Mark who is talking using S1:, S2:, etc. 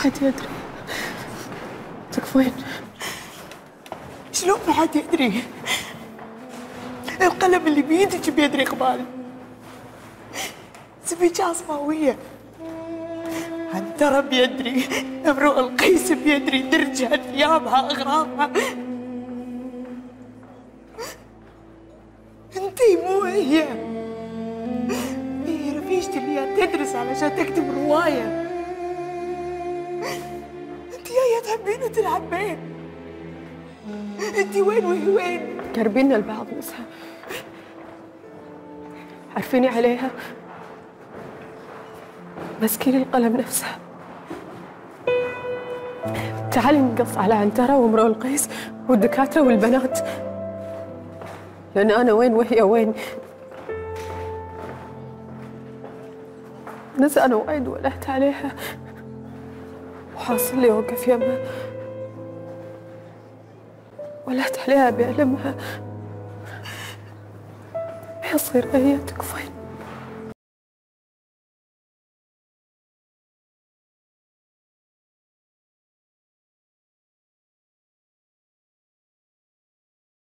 S1: حد يدري. تكفين؟
S2: شلون ما حد يدري؟ القلم اللي بيدك بيدري قبال. زبيجة عصماوية، عنترة بيدري، امرؤ القيس بيدري، درجها، ثيابها، اغراضها. انتي مو هي. هي رفيجتي اللي تدرس علشان تكتب رواية. انتي جاية تحبين وتلعبين. انتي وين وهي وين؟
S1: قربينا لبعض نسها. عارفيني عليها، مسكين القلم نفسها. تعالي نقص على عنترة وامرؤ القيس والدكاترة والبنات، لأن أنا وين وهي وين. نسى أنا وايد ولهت عليها، وحاصل لي أوقف يمها. ولهت عليها بألمها، ما يصير هي. تكفين؟